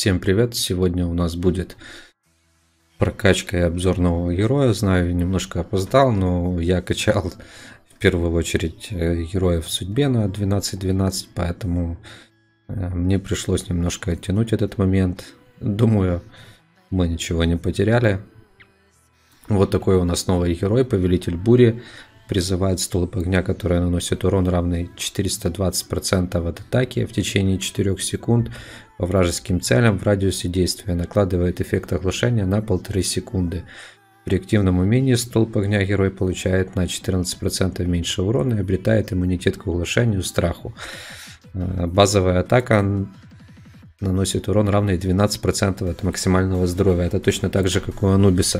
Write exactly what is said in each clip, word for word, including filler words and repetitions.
Всем привет! Сегодня у нас будет прокачка и обзор нового героя. Знаю, немножко опоздал, но я качал в первую очередь героя в судьбе на двенадцать двенадцать, поэтому мне пришлось немножко оттянуть этот момент. Думаю, мы ничего не потеряли. Вот такой у нас новый герой, Повелитель Бури. Призывает столб огня, который наносит урон, равный четыреста двадцать процентов от атаки в течение четырёх секунд по вражеским целям в радиусе действия. Накладывает эффект оглушения на полторы секунды. При активном умении столб огня герой получает на четырнадцать процентов меньше урона и обретает иммунитет к оглушению, страху. Базовая атака наносит урон, равный двенадцать процентов от максимального здоровья. Это точно так же, как у Анубиса.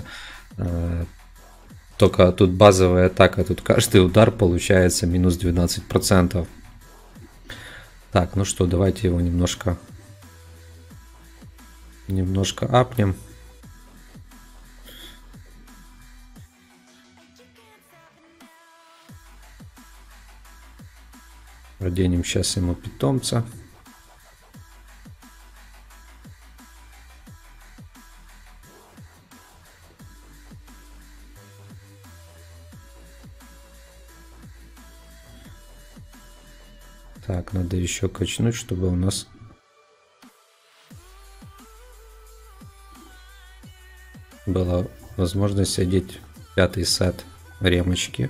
Только тут базовая атака, тут каждый удар получается минус двенадцать процентов. Так, ну что, давайте его немножко, немножко апнем. Оденем сейчас ему питомца. Так, надо еще качнуть, чтобы у нас была возможность одеть пятый сет ремочки.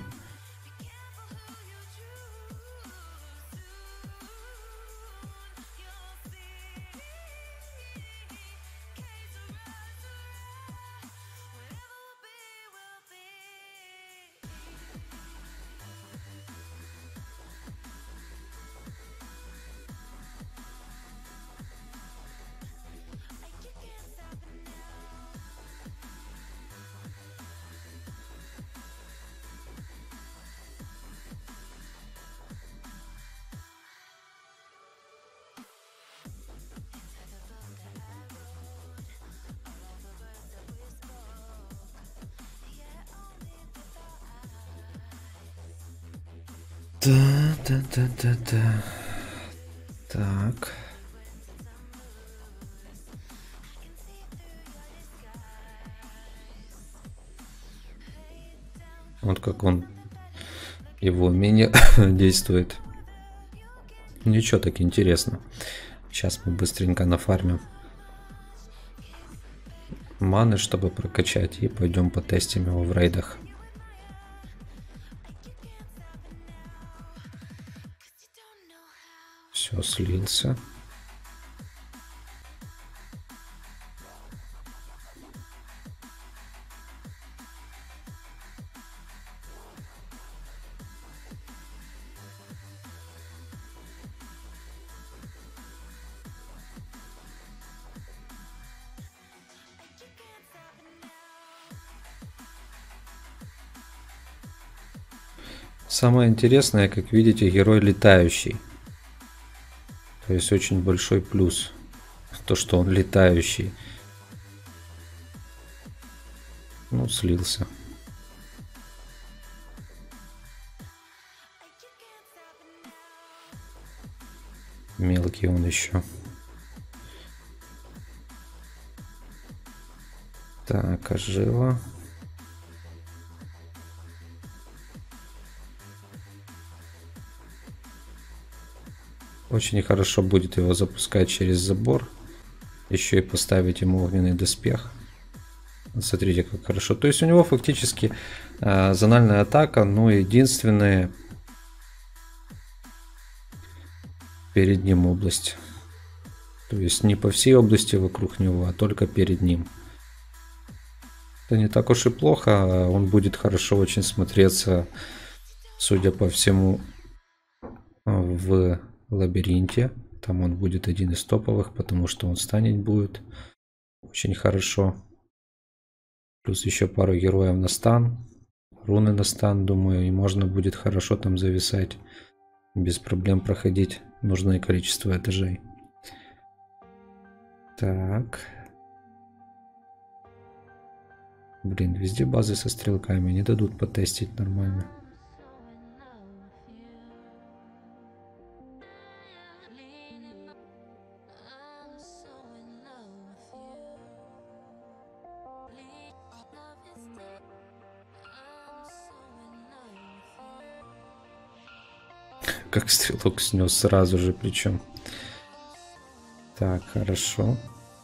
Да, да, да, да, да. Так. Вот как он, его умение действует. Ничего, так интересно. Сейчас мы быстренько нафармим маны, чтобы прокачать, и пойдем потестим его в рейдах. Все, слился. Самое интересное, как видите, герой летающий. То есть очень большой плюс. То, что он летающий. Ну, слился. Мелкий он еще. Так, ожила. Очень хорошо будет его запускать через забор. Еще и поставить ему огненный доспех. Смотрите, как хорошо. То есть у него фактически э, зональная атака, но единственная перед ним область. То есть не по всей области вокруг него, а только перед ним. Это не так уж и плохо. Он будет хорошо очень смотреться, судя по всему, в лабиринте. Там он будет один из топовых, потому что он станет будет очень хорошо. Плюс еще пару героев на стан. Руны на стан, думаю, и можно будет хорошо там зависать. Без проблем проходить нужное количество этажей. Так. Блин, везде базы со стрелками. Не дадут потестить нормально. Как стрелок снес сразу же причем. Так, хорошо.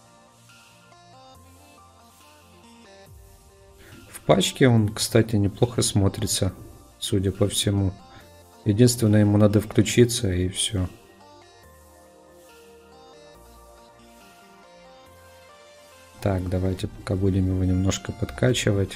В пачке он, кстати, неплохо смотрится, судя по всему. Единственное, ему надо включиться и все. Так, давайте пока будем его немножко подкачивать.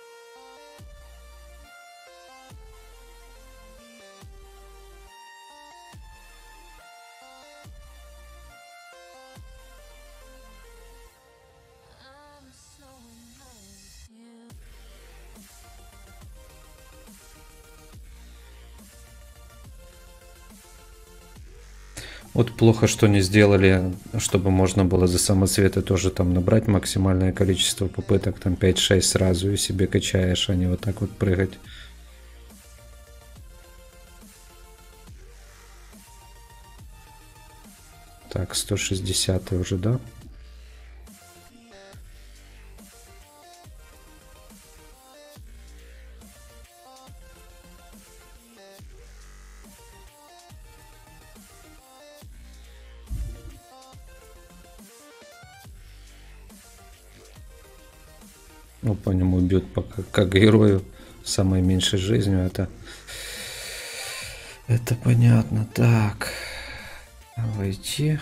Вот плохо, что не сделали, чтобы можно было за самоцветы тоже там набрать максимальное количество попыток, там пять-шесть сразу и себе качаешь, а не вот так вот прыгать. Так, сто шестьдесят уже, да? Ну, по нему бьют пока, как герою самой меньшей жизнью. Это, это понятно. Так, войти.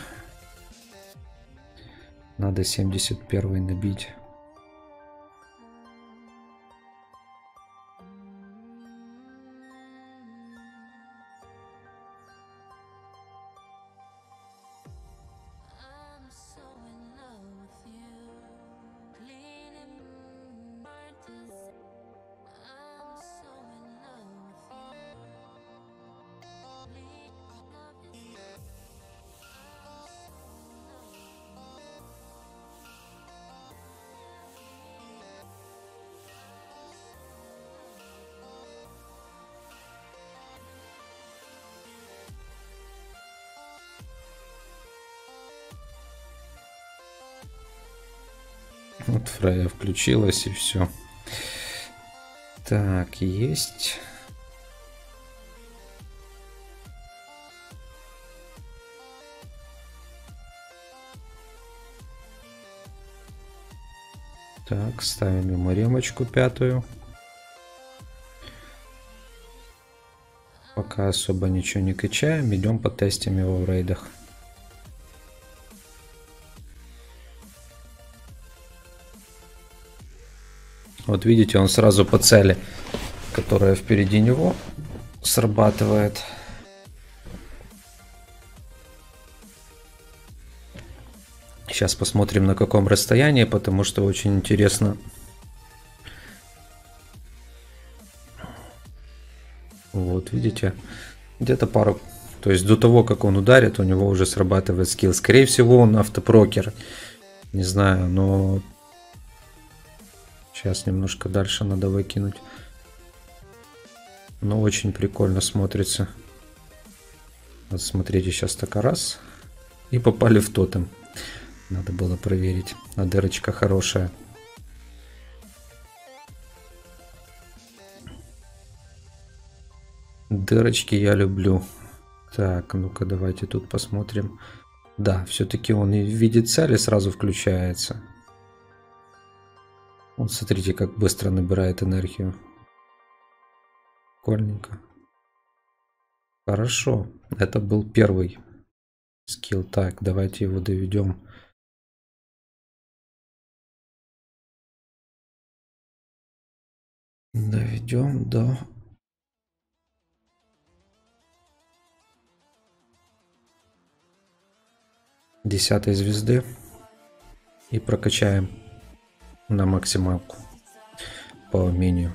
Надо семьдесят первый набить. Вот Фрейя включилась и все. Так, есть. Так, ставим ему ремочку пятую. Пока особо ничего не качаем, идем потестим его в рейдах. Вот видите, он сразу по цели, которая впереди него, срабатывает. Сейчас посмотрим, на каком расстоянии, потому что очень интересно. Вот, видите, где-то пару... То есть до того, как он ударит, у него уже срабатывает скилл. Скорее всего, он автопрокер. Не знаю, но... Сейчас немножко дальше надо выкинуть. Но очень прикольно смотрится. Вот смотрите, сейчас так раз. И попали в тотем. Надо было проверить. А дырочка хорошая. Дырочки я люблю. Так, ну-ка давайте тут посмотрим. Да, все-таки он и в виде цели сразу включается. Вот смотрите, как быстро набирает энергию. Прикольненько. Хорошо. Это был первый скилл. Так, давайте его доведем. Доведем до... десятой звезды. И прокачаем на максималку по умению.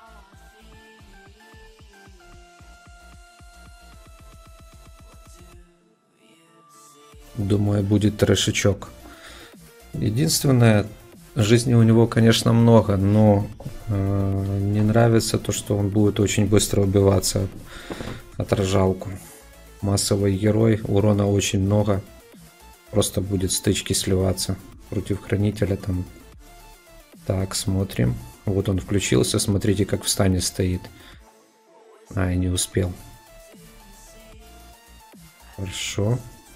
Думаю, будет трэшечок. Единственное, жизни у него, конечно, много, но э, не нравится то, что он будет очень быстро убиваться отражалку. Массовый герой, урона очень много. Просто будет стычки сливаться против хранителя там. Так, смотрим. Вот он включился. Смотрите, как в стане стоит. А, я не успел. Хорошо.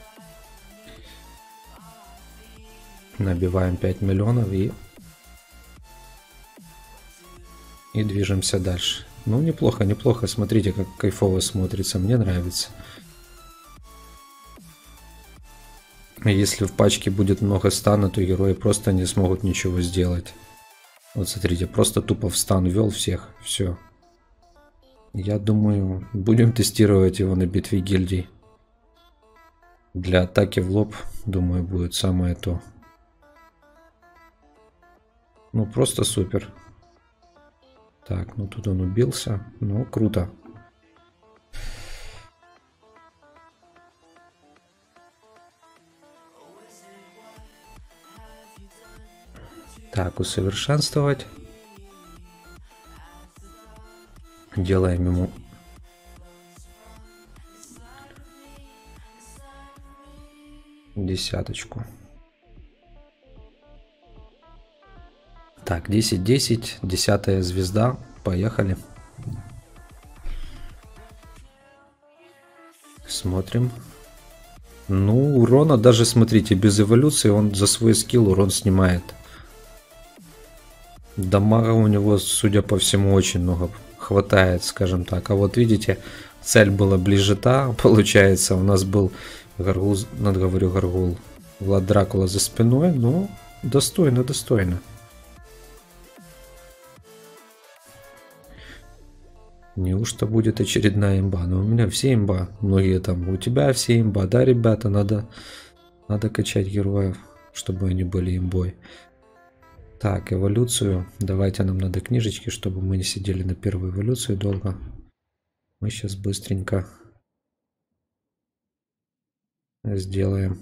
Набиваем пять миллионов и... И движемся дальше. Ну, неплохо, неплохо. Смотрите, как кайфово смотрится. Мне нравится. Если в пачке будет много стана, то герои просто не смогут ничего сделать. Вот смотрите, просто тупо в стан ввел всех. Все. Я думаю, будем тестировать его на битве гильдий. Для атаки в лоб, думаю, будет самое то. Ну, просто супер. Так, ну тут он убился. Ну, круто. Так, усовершенствовать. Делаем ему десяточку. Так, десять десять, десятая звезда. Поехали. Смотрим. Ну, урона даже, смотрите, без эволюции он за свой скилл урон снимает. Дамага у него, судя по всему, очень много хватает, скажем так. А вот видите, цель была ближе та. Получается, у нас был Гаргул, надо говорю, Гаргул, Влад Дракула за спиной. Но достойно, достойно. Неужто будет очередная имба? Ну, у меня все имба. Многие там, у тебя все имба. Да, ребята, надо, надо качать героев, чтобы они были имбой. Так, эволюцию. Давайте, нам надо книжечки, чтобы мы не сидели на первой эволюции долго. Мы сейчас быстренько сделаем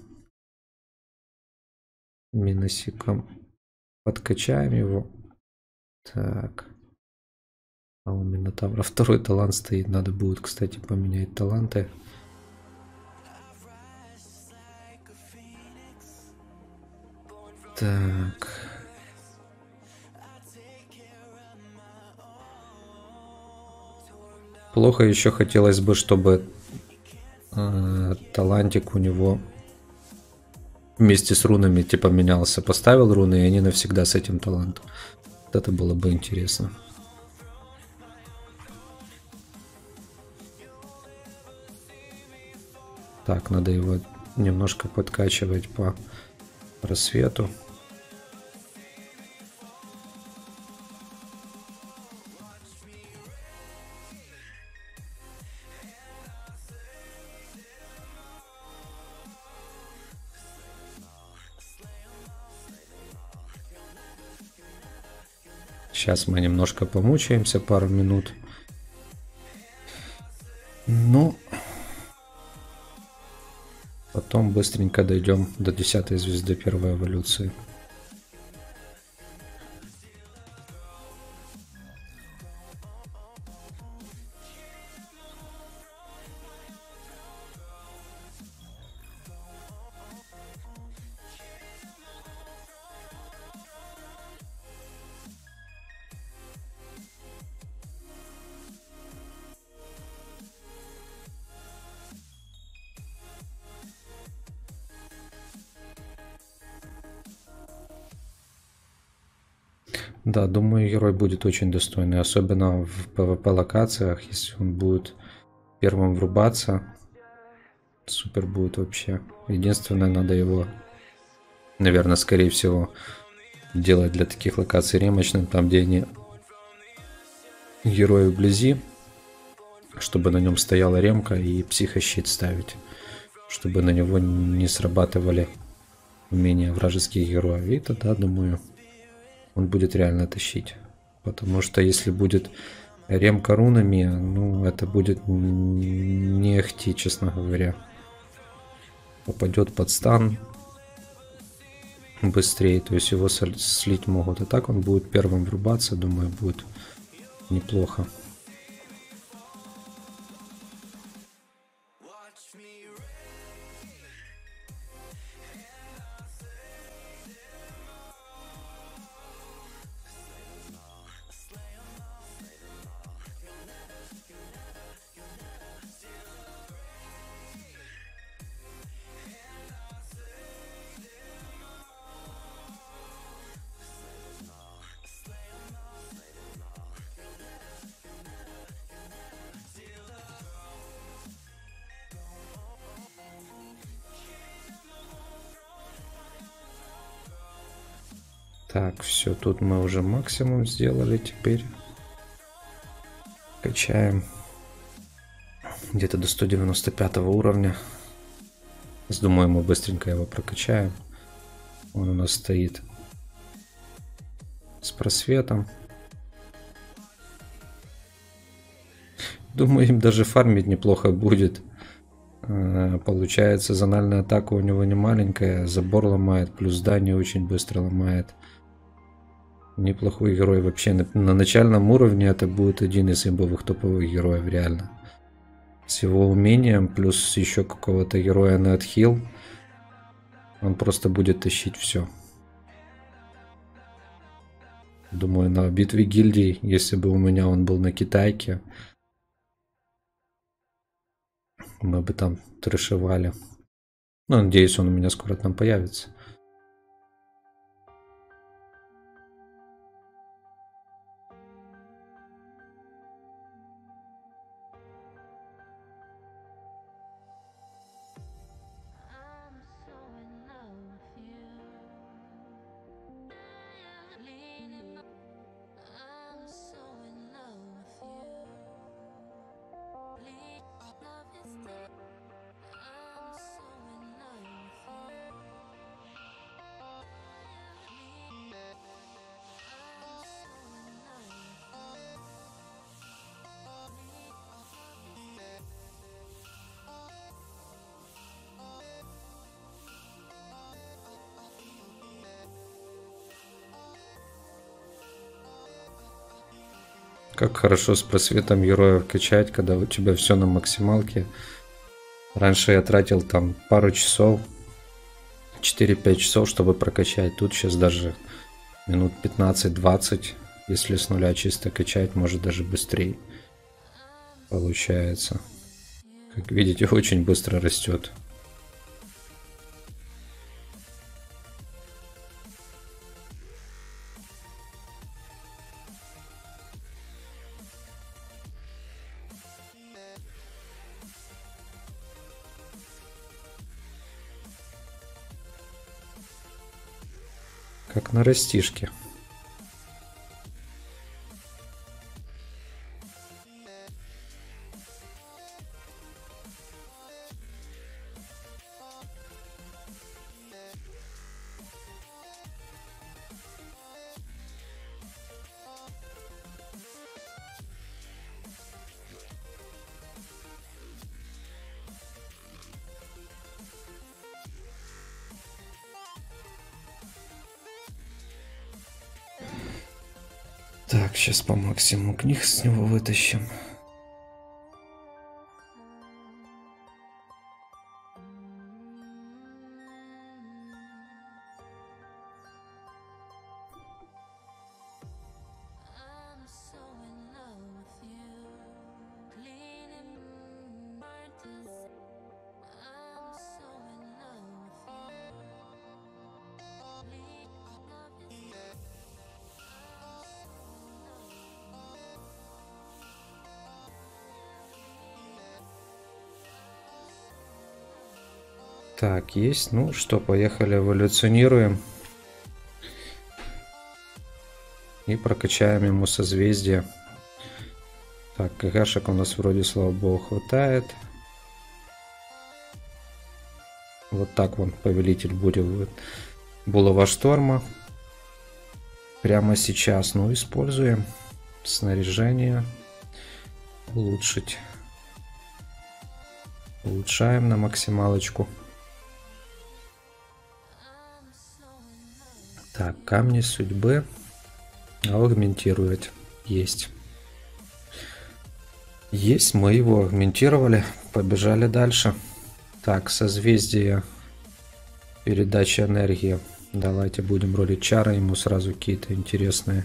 минусиком. Подкачаем его. Так. А у Минотавра второй талант стоит. Надо будет, кстати, поменять таланты. Так. Плохо еще хотелось бы, чтобы э, талантик у него вместе с рунами типа менялся. Поставил руны, и они навсегда с этим талантом. Вот это было бы интересно. Так, надо его немножко подкачивать по просвету. Сейчас мы немножко помучаемся, пару минут. Ну, потом быстренько дойдем до десятой звезды первой эволюции. Да, думаю, герой будет очень достойный, особенно в пэ вэ пэ локациях, если он будет первым врубаться. Супер будет вообще. Единственное, надо его, наверное, скорее всего, делать для таких локаций ремочным, там, где они герои вблизи, чтобы на нем стояла ремка, и психощит ставить, чтобы на него не срабатывали умения вражеских героев. И тогда, думаю, он будет реально тащить. Потому что если будет ремка рунами, ну, это будет не ахти, честно говоря. Попадет под стан быстрее, то есть его слить могут. А так он будет первым врубаться, думаю, будет неплохо. Так, все, тут мы уже максимум сделали. Теперь качаем где-то до сто девяносто пятого уровня. Думаю, мы быстренько его прокачаем. Он у нас стоит с просветом. Думаю, им даже фармить неплохо будет. Получается, зональная атака у него не маленькая. Забор ломает, плюс здание очень быстро ломает. Неплохой герой вообще. На, на начальном уровне это будет один из имбовых топовых героев, реально. С его умением, плюс еще какого-то героя на отхил. Он просто будет тащить все. Думаю, на битве гильдий, если бы у меня он был на китайке, мы бы там трэшевали. Ну, надеюсь, он у меня скоро там появится. Как хорошо с просветом героев качать, когда у тебя все на максималке. Раньше я тратил там пару часов, четыре-пять часов, чтобы прокачать. Тут сейчас даже минут пятнадцать-двадцать, если с нуля чисто качать, может даже быстрее получается. Как видите, очень быстро растет. Как на растишке. Так, сейчас по максимуму книг с него вытащим. Так, есть. Ну что, поехали, эволюционируем. И прокачаем ему созвездие. Так, КГшек у нас вроде, слава богу, хватает. Вот так вон повелитель будет Булава Шторма. Прямо сейчас. Ну, используем снаряжение. Улучшить. Улучшаем на максималочку. Так, камни судьбы. Аугментировать. Есть. Есть, мы его аугментировали. Побежали дальше. Так, созвездие. Передача энергии. Давайте будем ролить чары ему сразу какие-то интересные.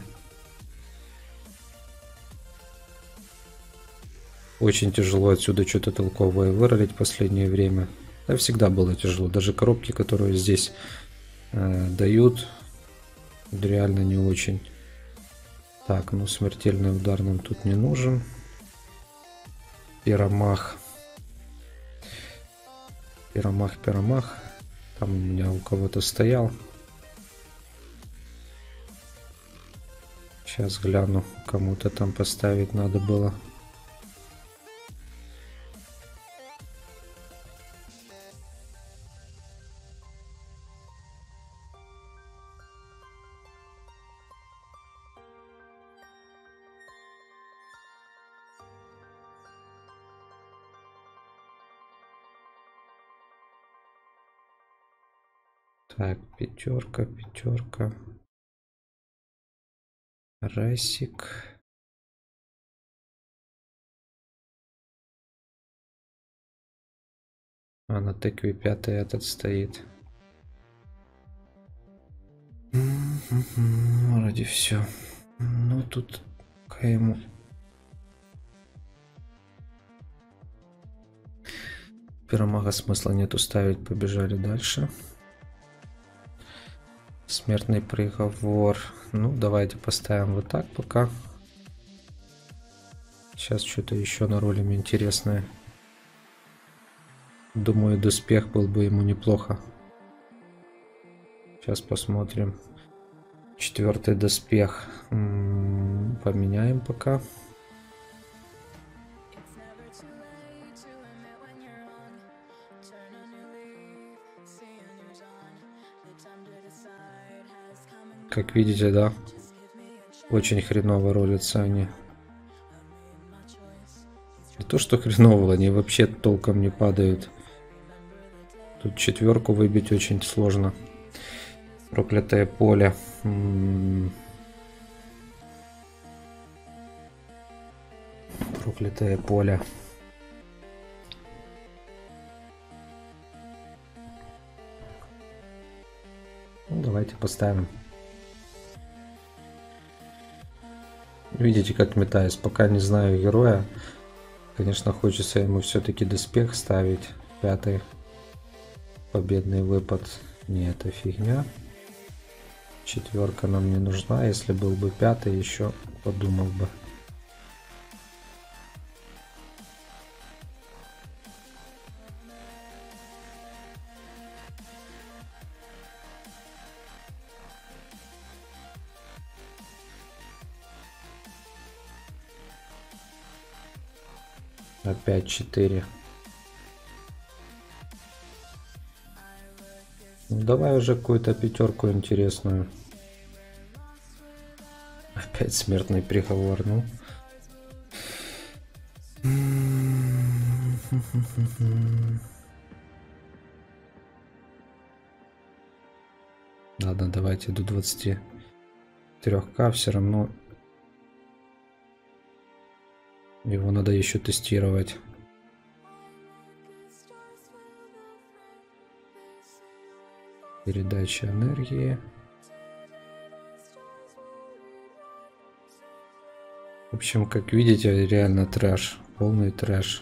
Очень тяжело отсюда что-то толковое выролить в последнее время. Да, всегда было тяжело. Даже коробки, которые здесь э, дают, реально не очень. Так, ну смертельный удар нам тут не нужен. Пиромах. Пиромах, пиромах. Там у меня у кого-то стоял. Сейчас гляну, кому-то там поставить надо было. Так, пятерка, пятерка. Расик. А на тыкве пятый этот стоит. Вроде все. Ну тут пока ему... Пиромага смысла нету ставить, побежали дальше. Смертный приговор. Ну, давайте поставим вот так пока. Сейчас что-то еще наролим интересное. Думаю, доспех был бы ему неплохо. Сейчас посмотрим. Четвертый доспех. М-м, поменяем пока. Как видите, да, очень хреново ролятся они. Не то, что хреново, они вообще толком не падают. Тут четверку выбить очень сложно. Проклятое поле. М-м-м. Проклятое поле. Ну, давайте поставим. Видите, как метаюсь. Пока не знаю героя. Конечно, хочется ему все-таки доспех ставить. Пятый. Победный выпад. Не, это фигня. Четверка нам не нужна. Если был бы пятый, еще подумал бы. Опять четыре. Ну, давай уже какую-то пятерку интересную. Опять смертный приговор, ну. Ладно, давайте до двадцати трёх ка все равно. Его надо еще тестировать. Передача энергии. В общем, как видите, реально трэш. Полный трэш.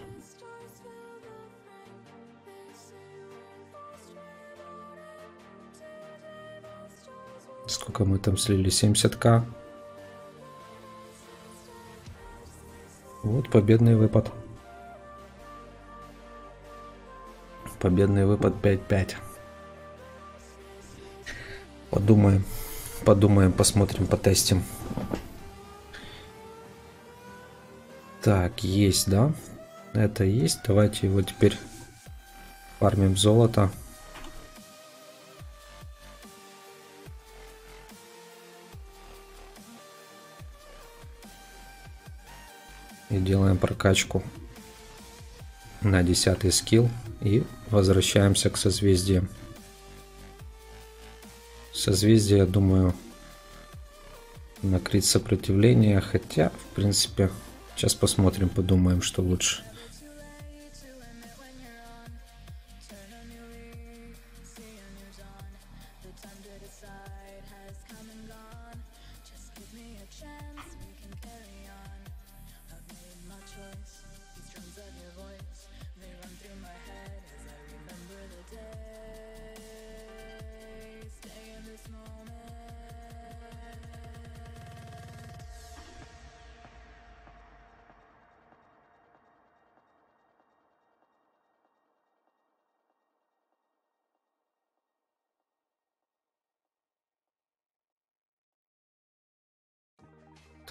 Сколько мы там слили? семьдесят ка. Вот победный выпад. Победный выпад пять пять. Подумаем. Подумаем, посмотрим, потестим. Так, есть, да? Это есть. Давайте его теперь фармим золото. И делаем прокачку на десятый скилл. И возвращаемся к созвездиям. Созвездие, я думаю, накрыть сопротивление. Хотя, в принципе, сейчас посмотрим, подумаем, что лучше.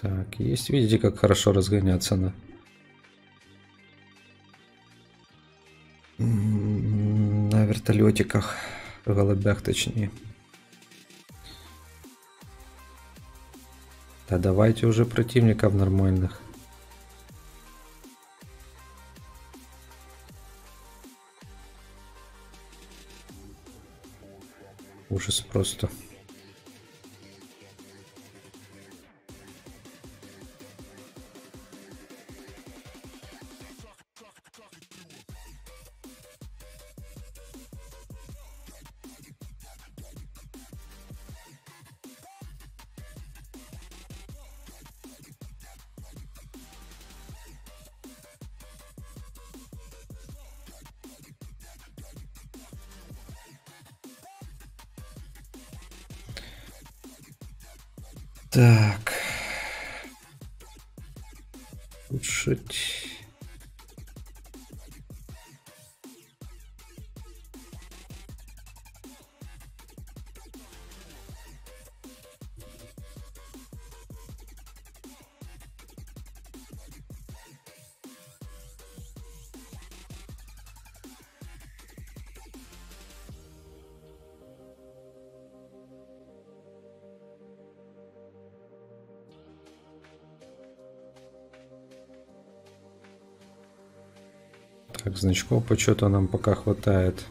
Так, есть, видите, как хорошо разгоняться на... на вертолетиках, голубях точнее. Да давайте уже противников нормальных. Ужас просто. Так. Улучшить. Так, значков почета нам пока хватает.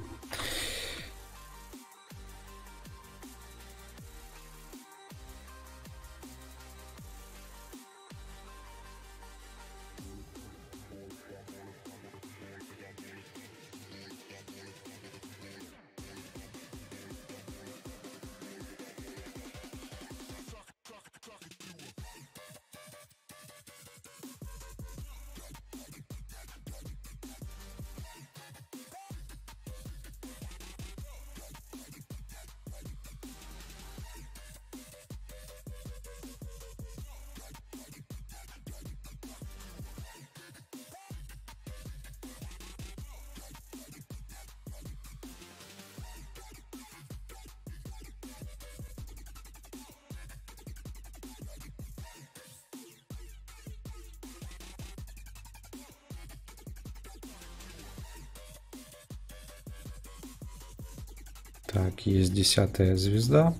Так, есть десятая звезда.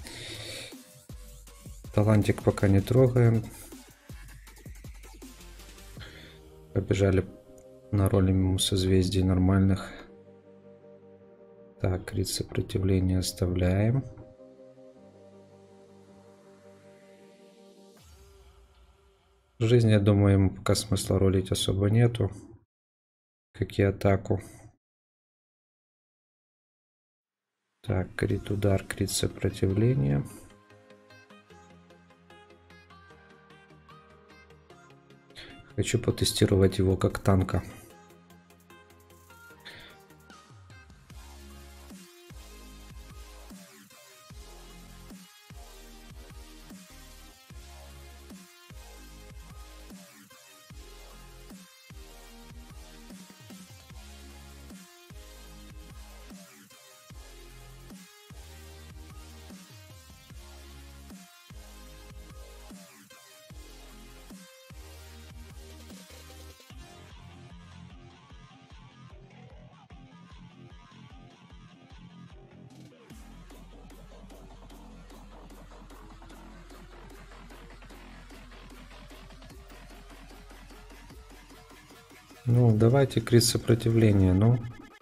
Талантик пока не трогаем. Побежали на роли мимо созвездий нормальных. Так, крит сопротивления оставляем. Жизнь, я думаю, ему пока смысла ролить особо нету. Как и атаку. Так, крит удар, крит сопротивление. Хочу потестировать его как танка. Ну, давайте крит сопротивления, ну.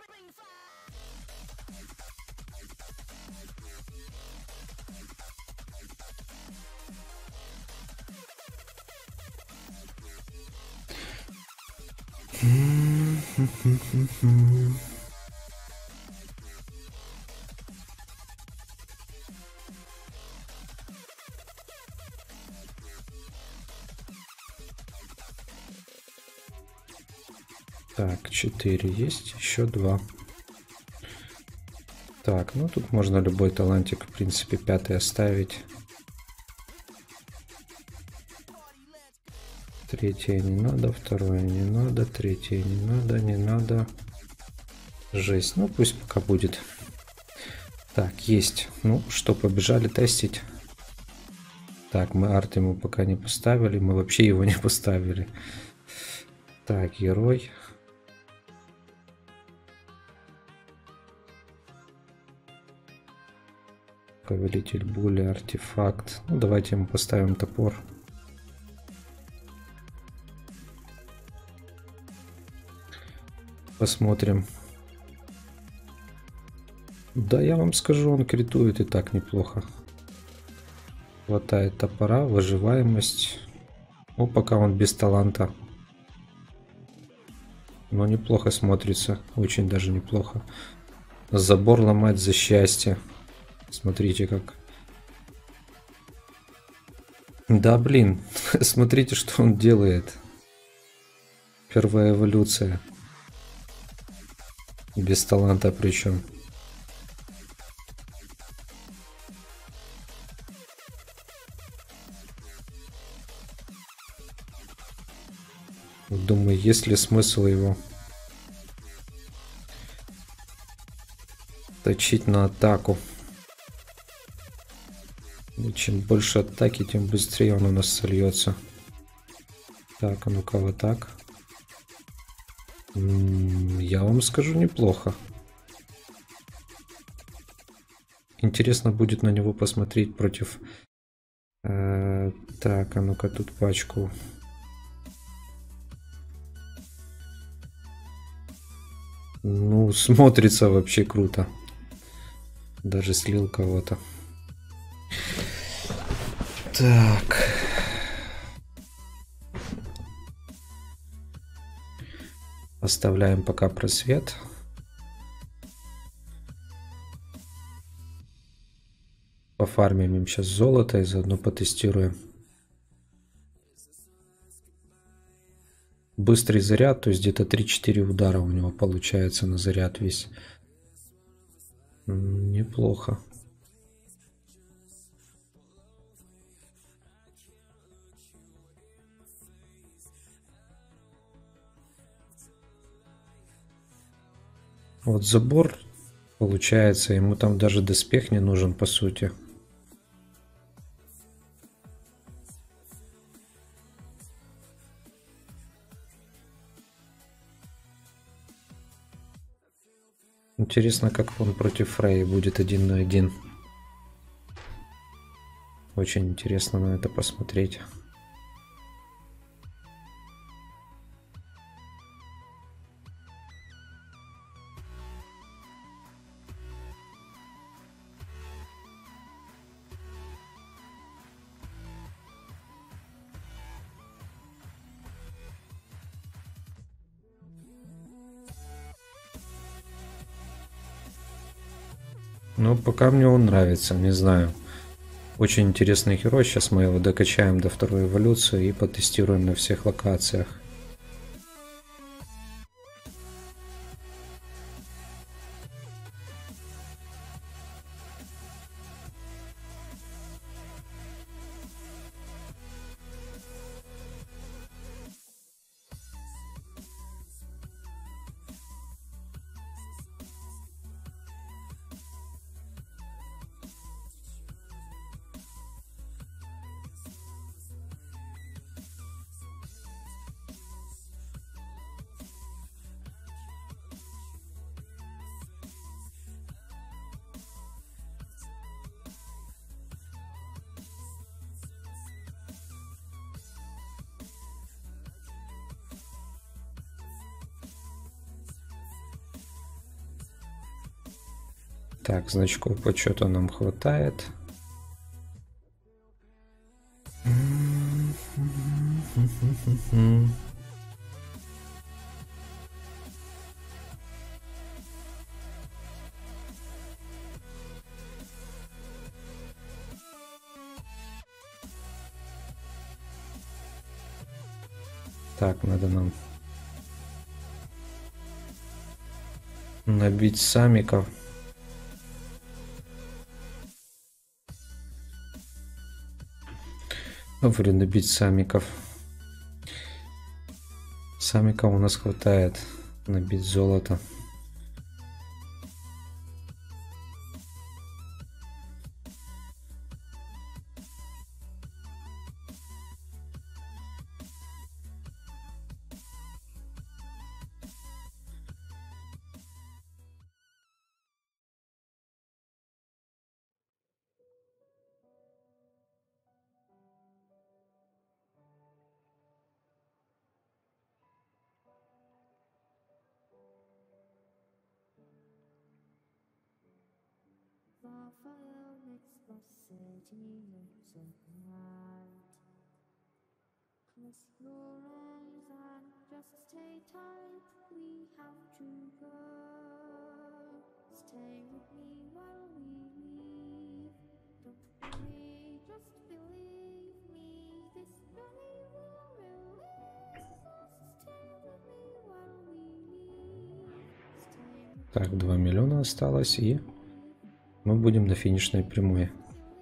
Так, четыре есть, еще два. Так, ну тут можно любой талантик, в принципе, пятый оставить. Третье не надо, второе не надо, третье не надо, не надо. Жесть, ну пусть пока будет. Так, есть. Ну что, побежали тестить. Так, мы арт ему пока не поставили. Мы вообще его не поставили. Так, герой. Повелитель були, артефакт. Ну, давайте ему поставим топор. Посмотрим. Да, я вам скажу, он критует и так неплохо. Хватает топора, выживаемость. Ну, пока он без таланта. Но неплохо смотрится. Очень даже неплохо. Забор ломать за счастье. Смотрите как. Да, блин. Смотрите, что он делает. Первая эволюция. Без таланта причем. Думаю, есть ли смысл его точить на атаку. И чем больше атаки, тем быстрее он у нас сольется. Так, а ну-ка вот так. М-м, я вам скажу, неплохо. Интересно будет на него посмотреть против... Э, так, а ну-ка тут пачку... Ну, смотрится вообще круто. Даже слил кого-то. Так. Оставляем пока просвет. Пофармим им сейчас золото и заодно потестируем. Быстрый заряд, то есть где-то три-четыре удара у него получается на заряд весь. Неплохо. Вот забор получается, ему там даже доспех не нужен по сути. Интересно, как он против Фрей будет один на один. Очень интересно на это посмотреть. Но пока мне он нравится, не знаю. Очень интересный герой. Сейчас мы его докачаем до второй эволюции и потестируем на всех локациях. Так, значков почета нам хватает. Так, надо нам набить самиков. Говорю, набить самиков. Самиков у нас хватает набить золото. Так, два миллиона осталось, и мы будем на финишной прямой.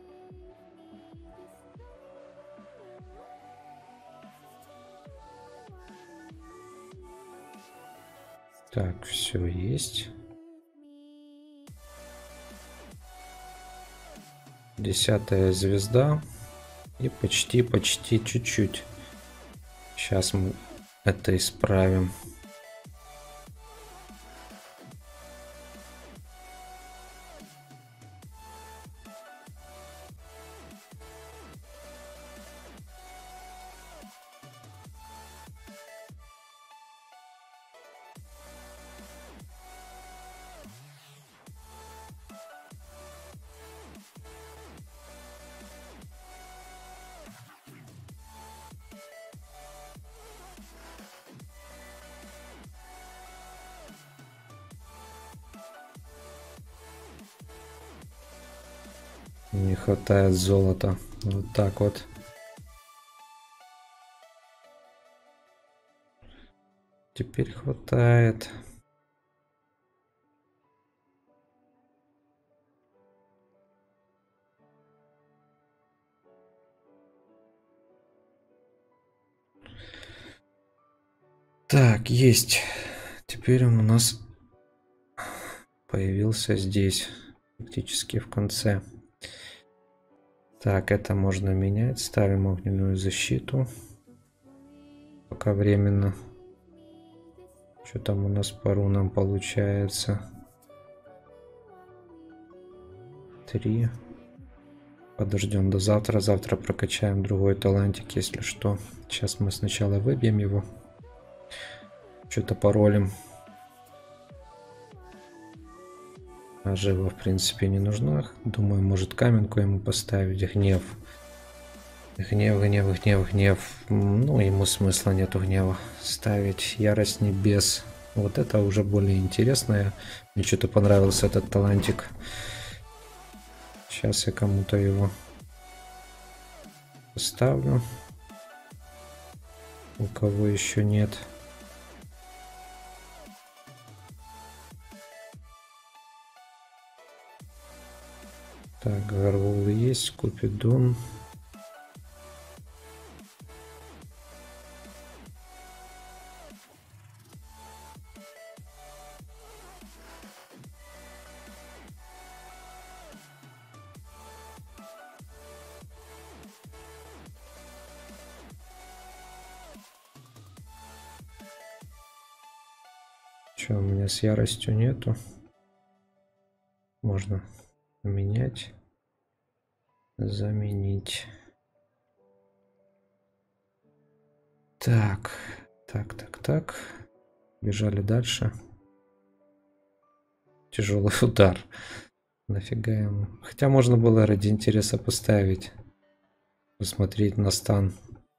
Так, все есть. Десятая звезда. И почти, почти чуть-чуть. Сейчас мы это исправим. Не хватает золота. Вот так вот. Теперь хватает. Так, есть. Теперь он у нас появился здесь, фактически в конце. Так, это можно менять. Ставим огненную защиту. Пока временно. Что там у нас по рунам получается? Три. Подождем до завтра. Завтра прокачаем другой талантик, если что. Сейчас мы сначала выбьем его. Что-то паролем. А жива в принципе не нужна. Думаю, может каменку ему поставить. Гнев. Гнев, гнев, гнев, гнев. Ну, ему смысла нету гнева ставить. Ярость небес. Вот это уже более интересное. Мне что-то понравился этот талантик. Сейчас я кому-то его поставлю. У кого еще нет. Так, Гарвул есть, Купидон. Что, у меня с яростью нету? Можно менять, заменить. Так, так, так, так. Бежали дальше. Тяжелый удар. Нафига ему? Хотя можно было ради интереса поставить. Посмотреть на стан.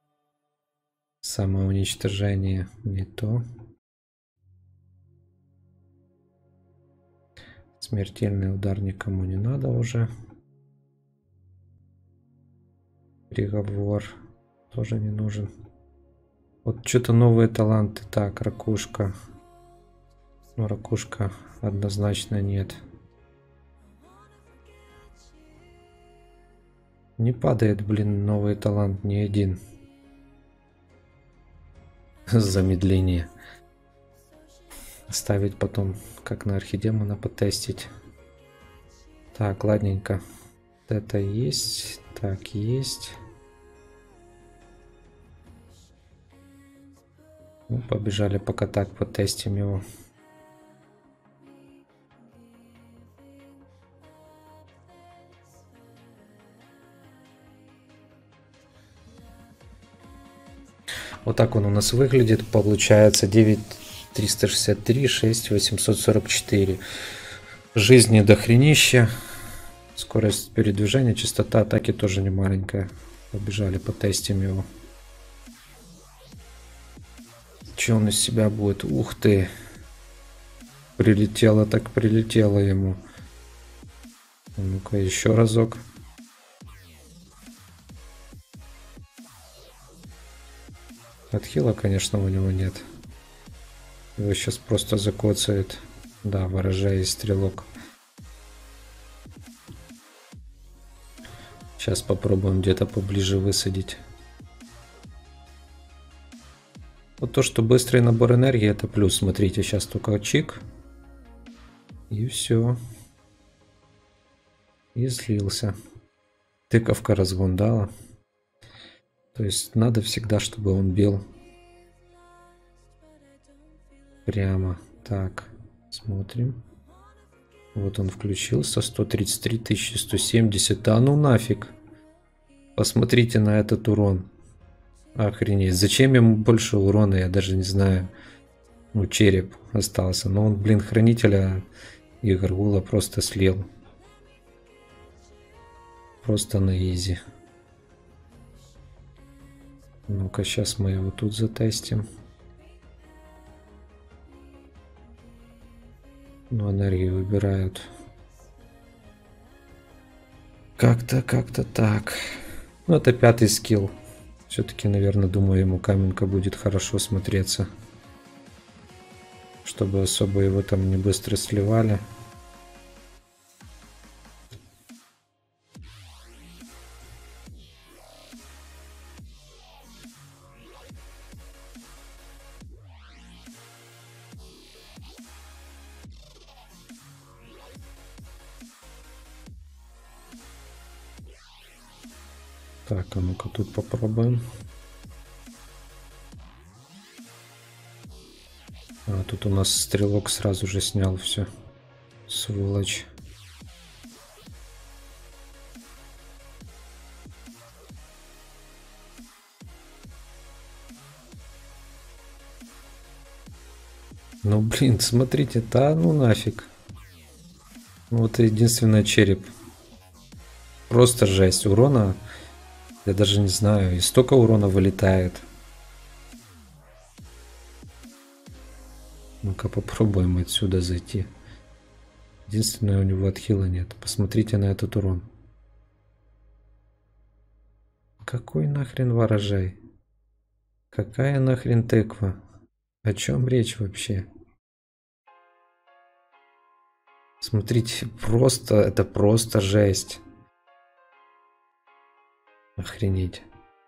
Самоуничтожение. Не то. Смертельный удар никому не надо уже. Приговор тоже не нужен. Вот что-то новые таланты. Так, ракушка. Ну, ракушка однозначно нет. Не падает, блин, новый талант ни один. Замедление. Ставить потом, как на архидемона, потестить. Так, ладненько. Это есть. Так, есть. Ну, побежали пока так, потестим его. Вот так он у нас выглядит. Получается девять триста шестьдесят три, шесть восемьсот сорок четыре. Жизни до хренища. Скорость передвижения, частота атаки тоже не маленькая. Побежали, потестим его. Че он из себя будет? Ух ты! Прилетело так прилетело ему. Ну-ка, еще разок. Отхила, конечно, у него нет. Его сейчас просто закоцает. Да, ворожай и стрелок. Сейчас попробуем где-то поближе высадить. Вот то, что быстрый набор энергии, это плюс. Смотрите, сейчас только чик. И все. И слился. Тыковка разгон дала. То есть надо всегда, чтобы он бил прямо. Так, смотрим. Вот он включился. сто тридцать три тысячи сто семьдесят. Да ну нафиг. Посмотрите на этот урон. Охренеть. Зачем ему больше урона, я даже не знаю. Ну, череп остался. Но он, блин, хранителя и Гаргула просто слил. Просто на изи. Ну-ка, сейчас мы его тут затестим. Ну, энергию выбирают. Как-то, как-то так. Ну, это пятый скилл. Все-таки, наверное, думаю, ему каменка будет хорошо смотреться. Чтобы особо его там не быстро сливали. Так, а ну-ка тут попробуем. А тут у нас стрелок сразу же снял все. Сволочь. Ну блин, смотрите, да ну нафиг. Вот единственное череп. Просто жесть. Урона, я даже не знаю, и столько урона вылетает. Ну-ка попробуем отсюда зайти. Единственное, у него отхила нет. Посмотрите на этот урон. Какой нахрен ворожай? Какая нахрен тыква? О чем речь вообще? Смотрите, просто, это просто жесть. Охренеть.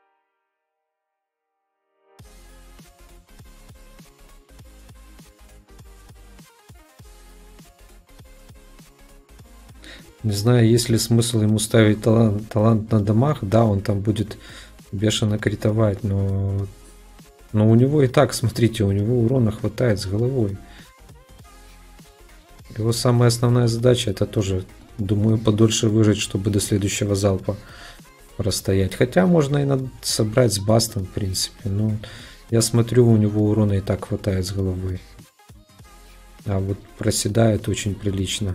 Не знаю, есть ли смысл ему ставить талант, талант на дамаг. Да, он там будет бешено критовать, но... Но у него и так, смотрите, у него урона хватает с головой. Его самая основная задача это тоже, думаю, подольше выжить, чтобы до следующего залпа простоять. Хотя можно и надо собрать с бастом, в принципе. Но я смотрю, у него урона и так хватает с головой. А вот проседает очень прилично.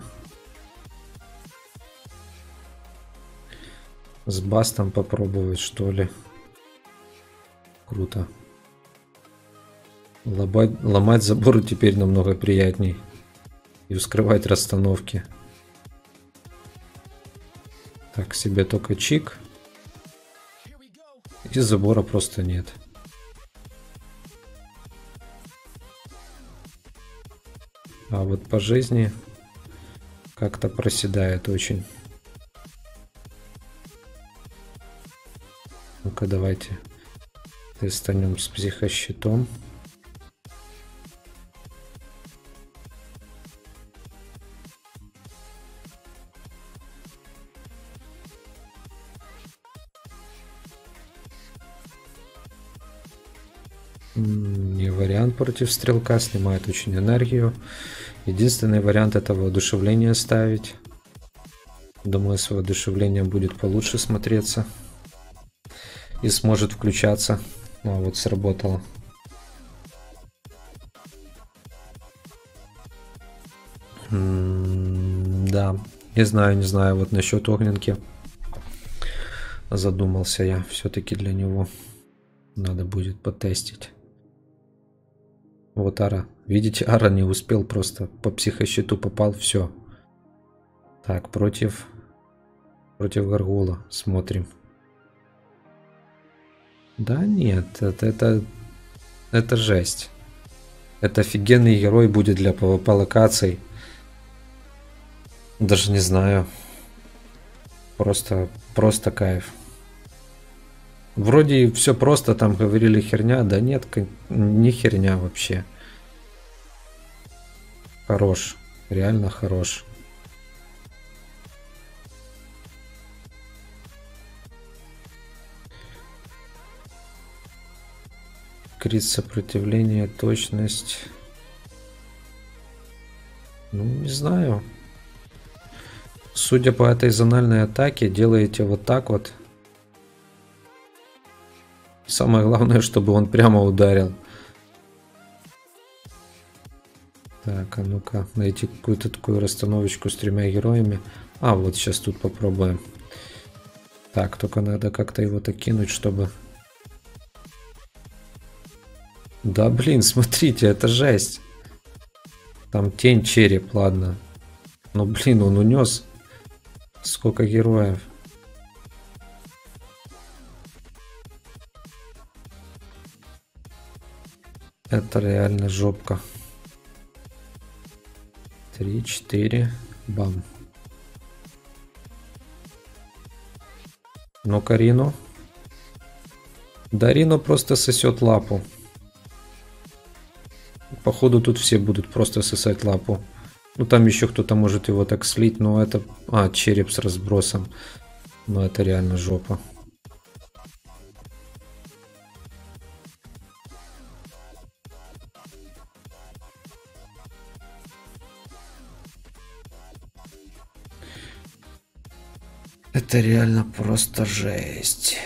С бастом попробовать, что ли. Круто. Ломать, ломать заборы теперь намного приятней. И вскрывать расстановки. Так, себе только чик. И забора просто нет. А вот по жизни как-то проседает очень. Ну-ка, давайте тестанем с психощитом. Не вариант против стрелка, снимает очень энергию. Единственный вариант это воодушевление ставить. Думаю, с воодушевлением будет получше смотреться. И сможет включаться. Ну, вот сработало. М-м, да, Не знаю, не знаю, вот насчет огненки задумался я. Все-таки для него надо будет потестить. Вот Ара. Видите, Ара не успел, просто по психощиту попал, все. Так, против... Против Гаргула смотрим. Да нет, это, это, это жесть. Это офигенный герой будет для пэ вэ пэ локаций. Даже не знаю. Просто, просто кайф. Вроде все просто, там говорили херня, да нет, не херня вообще. Хорош, реально хорош. Крит сопротивление, точность. Ну, не знаю. Судя по этой зональной атаке, делаете вот так вот. Самое главное, чтобы он прямо ударил. Так, а ну-ка, найти какую-то такую расстановочку с тремя героями. А, вот сейчас тут попробуем. Так, только надо как-то его так кинуть, чтобы... Да, блин, смотрите, это жесть. Там тень, череп, ладно. Но, блин, он унес. Сколько героев. Это реально жопка. Три, четыре, бам. Ну, Карину. Да, Рино просто сосет лапу. Походу тут все будут просто сосать лапу. Ну там еще кто-то может его так слить, но это... А, череп с разбросом. Но это реально жопа. Это реально просто жесть.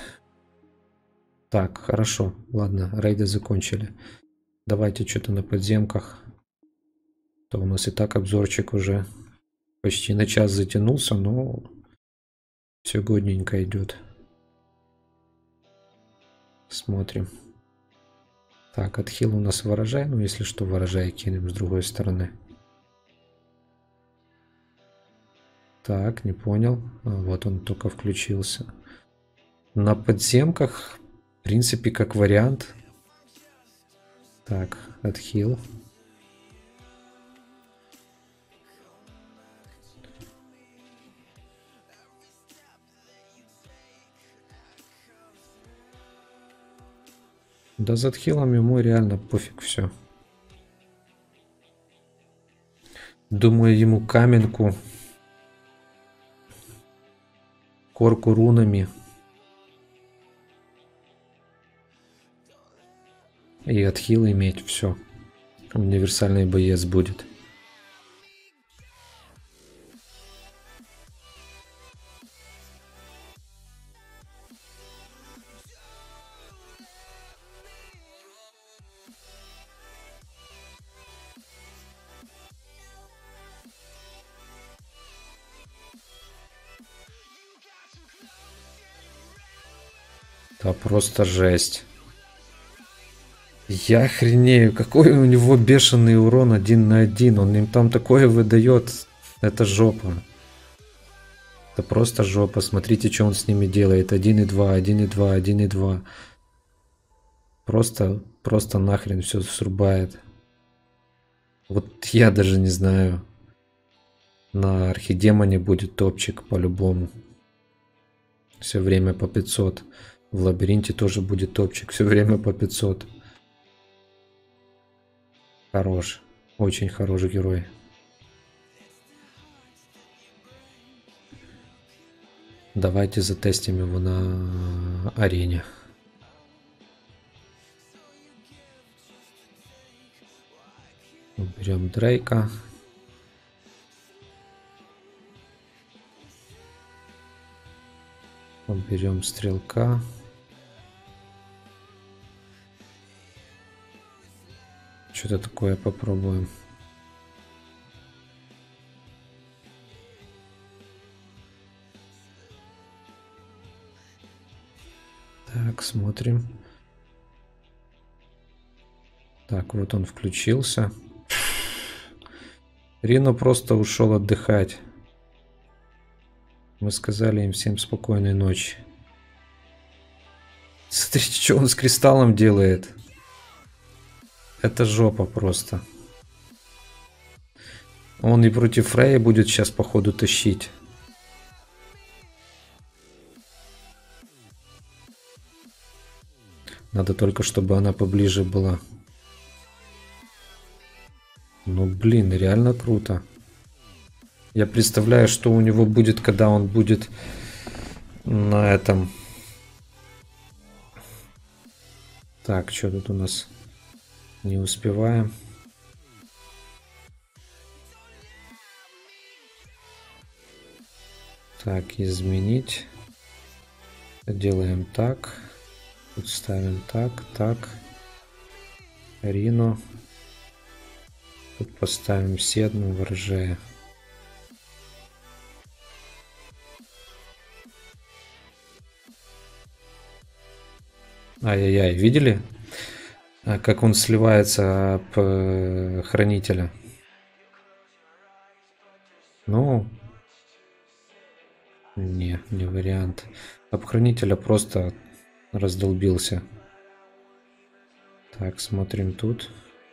Так, хорошо. Ладно, рейды закончили. Давайте что-то на подземках. То у нас и так обзорчик уже почти на час затянулся, но все годненько идет. Смотрим. Так, отхил у нас ворожай. Ну, если что, ворожай кинем с другой стороны. Так, не понял. А, вот он только включился. На подземках, в принципе, как вариант. Так, отхил. Да за отхилом ему реально пофиг все. Думаю, ему каменку, корку рунами и отхил иметь, все. Универсальный боец будет. Да просто жесть. Я охренею, какой у него бешеный урон один на один. Он им там такое выдает. Это жопа. Это просто жопа. Смотрите, что он с ними делает. один и два, один и два, один и два. Просто, просто нахрен все срубает. Вот я даже не знаю. На архидемоне будет топчик по-любому. Все время по пятьсот. В лабиринте тоже будет топчик. Все время по пятьсот. Хорош. Очень хороший герой. Давайте затестим его на арене. Берем Дрейка. Берем стрелка. Что-то такое попробуем. смотрим. Так, вот он включился. Рино просто ушел отдыхать. Мы сказали им всем спокойной ночи. Смотрите, что он с кристаллом делает. Это жопа просто. Он и против Фрея будет сейчас, походу, тащить. Надо только, чтобы она поближе была. Ну, блин, реально круто. Я представляю, что у него будет, когда он будет на этом... Так, что тут у нас? Не успеваем. Так, изменить. Делаем так. Тут ставим так, так. Рино. Тут поставим Седну в РЖ. Ай-яй-яй, видели, как он сливается об хранителя? Ну, не, не вариант. Об хранителя просто раздолбился. Так, смотрим тут.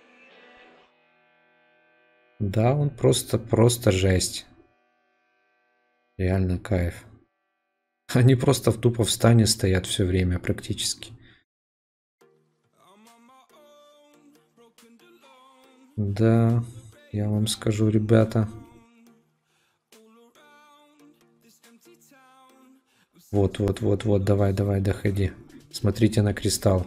Да, он просто, просто жесть. Реально кайф. Они просто в тупо в стане стоят все время практически. Да, я вам скажу, ребята. Вот, вот, вот, вот, давай, давай, доходи. Смотрите на кристалл.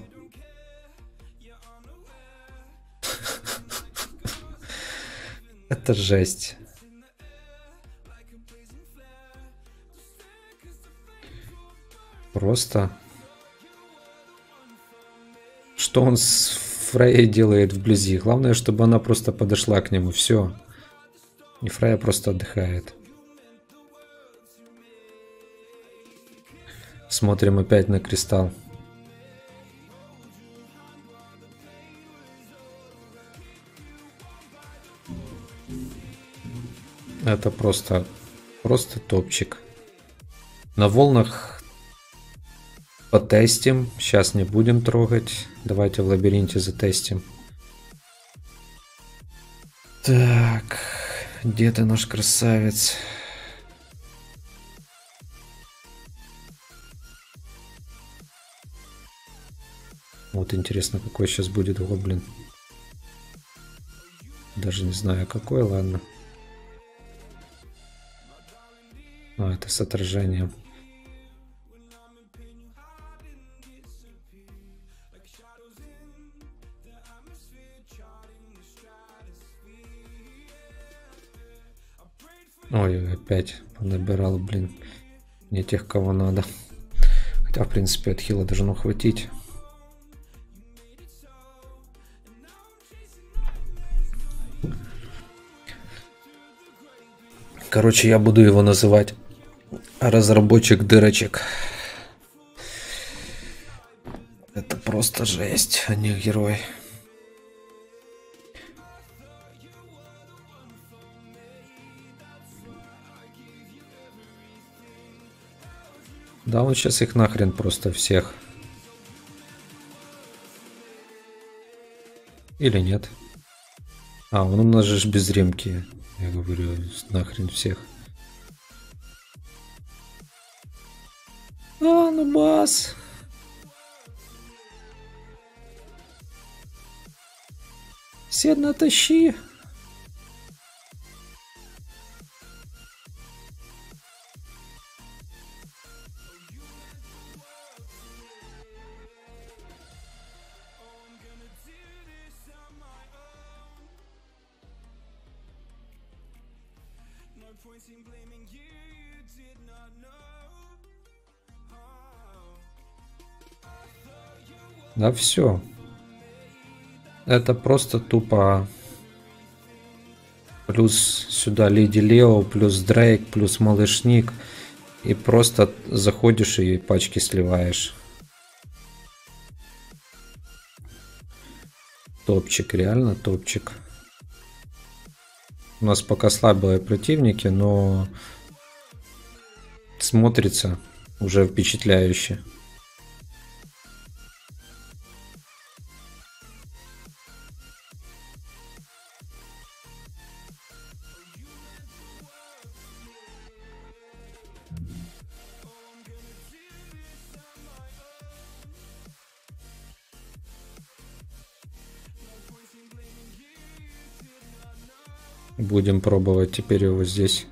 Это жесть. Просто. Что он с Фрейей делает вблизи? Главное, чтобы она просто подошла к нему. Все. И Фрейя просто отдыхает. Смотрим опять на кристалл. Это просто, просто топчик. На волнах потестим. Сейчас не будем трогать. Давайте в лабиринте затестим. Так, где ты, наш красавец? Вот интересно, какой сейчас будет гоблин. Даже не знаю, какой, ладно. А, это с отражением. Ой, опять набирал, блин, не тех, кого надо. Хотя, в принципе, от хила должно хватить. Короче, я буду его называть разработчик дырочек. Это просто жесть, а не герой. Да, он сейчас их нахрен просто всех. Или нет? А, он у нас же без ремки. Я говорю, нахрен всех. А, ну бас. Седна, тащи. Да все. Это просто тупо. Плюс сюда Леди Лео, плюс Дрейк, плюс Малышник. И просто заходишь и пачки сливаешь. Топчик, реально топчик. У нас пока слабые противники, но смотрится уже впечатляюще. Будем пробовать теперь его здесь.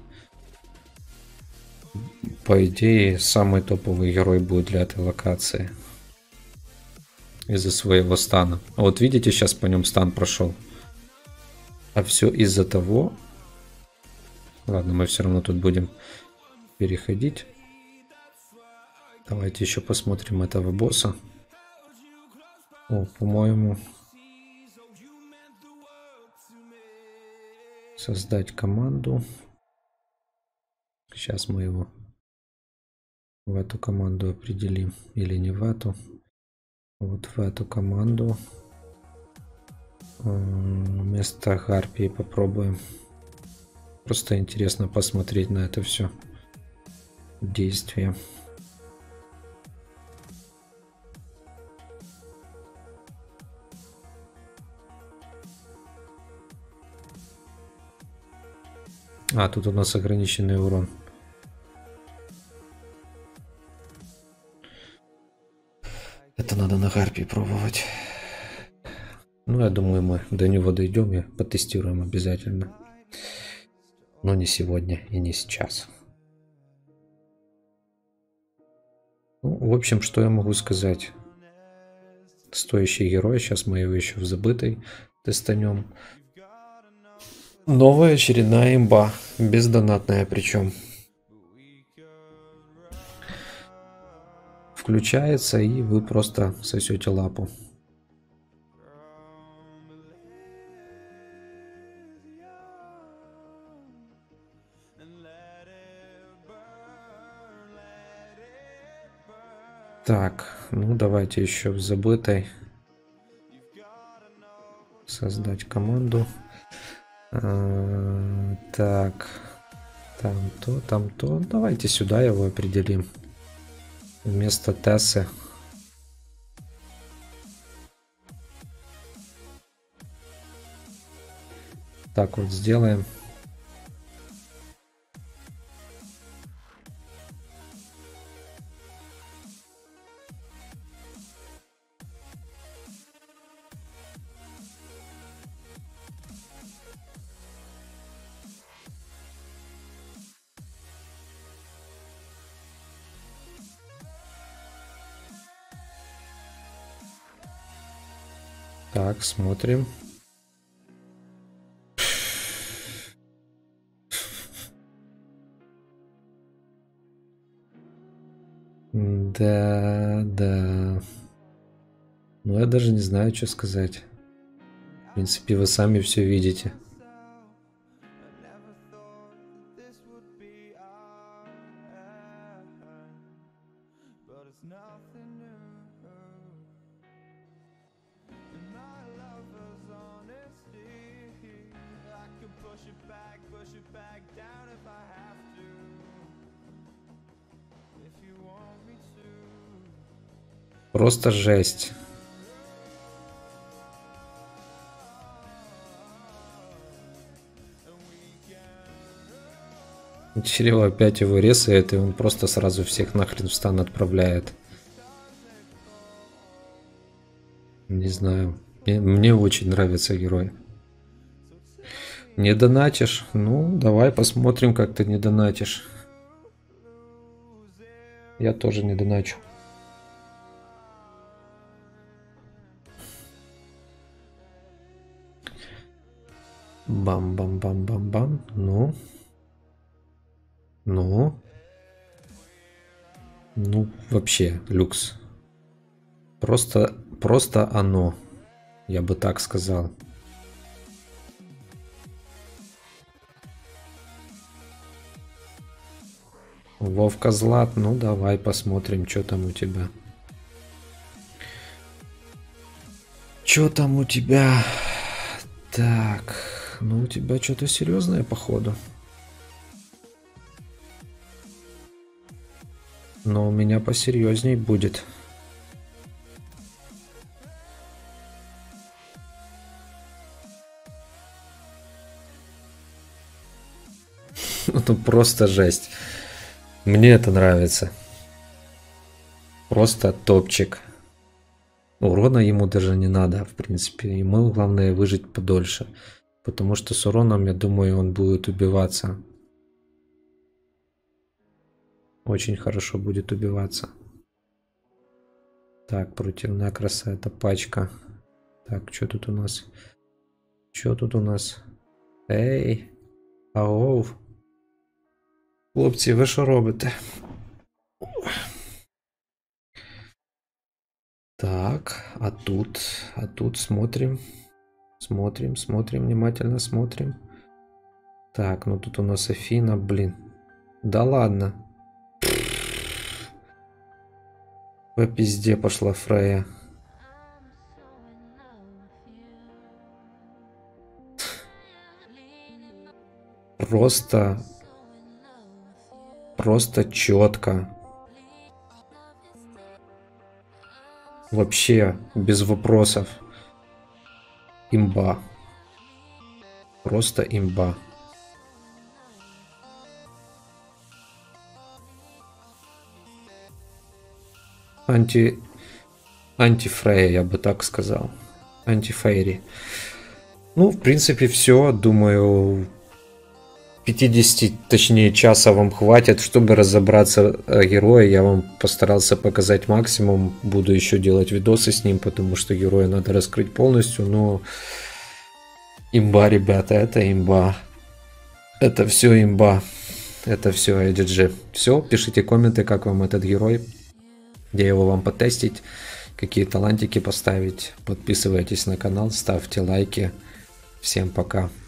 По идее, самый топовый герой будет для этой локации. Из-за своего стана. А вот видите, сейчас по нем стан прошел. А все из-за того... Ладно, мы все равно тут будем переходить. Давайте еще посмотрим этого босса. О, по-моему... Создать команду. Сейчас мы его в эту команду определим. Или не в эту. Вот в эту команду. Вместо Гарпии попробуем. Просто интересно посмотреть на это все действие. А, тут у нас ограниченный урон. Это надо на Гарпии пробовать. Ну, я думаю, мы до него дойдем и потестируем обязательно. Но не сегодня и не сейчас. Ну, в общем, что я могу сказать? Стоящий герой. Сейчас мы его еще в забытой тестанем. Новая очередная имба. Бездонатная причем. Включается, и вы просто сосете лапу. Так, ну давайте еще в забытой создать команду. А, так, там то, там то. Давайте сюда его определим. Вместо Тессы. Так вот сделаем. Так, смотрим. Да, да. Ну, я даже не знаю, что сказать. В принципе, вы сами все видите. Просто жесть. Чрево опять его резает, и он просто сразу всех нахрен в стан отправляет. Не знаю. Мне, мне очень нравится герой. Не донатишь? Ну, давай посмотрим, как ты не донатишь. Я тоже не доначу. Бам-бам-бам-бам-бам. Ну. Ну. Ну, вообще, люкс. Просто, просто оно. Я бы так сказал. Вовка Злат, ну давай посмотрим, что там у тебя. что там у тебя? Так, ну у тебя что-то серьезное, походу. Но у меня посерьезней будет. Ну просто жесть. Мне это нравится. Просто топчик. Урона ему даже не надо, в принципе. Ему главное выжить подольше. Потому что с уроном, я думаю, он будет убиваться. Очень хорошо будет убиваться. Так, против Некроса это пачка. Так, что тут у нас? Что тут у нас? Эй! Ау! Хлопці, ви що робите? Так, а тут, а тут смотрим. Смотрим, смотрим, внимательно смотрим. Так, ну тут у нас Афина, блин. Да ладно. По пизде пошла Фрея. Просто... Просто четко. Вообще, без вопросов. Имба. Просто имба. Анти... Антифрея, я бы так сказал. Антифейри. Ну, в принципе, все. Думаю, пятьдесят, точнее, часа вам хватит, чтобы разобраться о герое. Я вам постарался показать максимум. Буду еще делать видосы с ним, потому что героя надо раскрыть полностью. Но имба, ребята, это имба. Это все имба. Это все эй ди джи. Все, пишите комменты, как вам этот герой. Где его вам потестить, какие талантики поставить. Подписывайтесь на канал, ставьте лайки. Всем пока.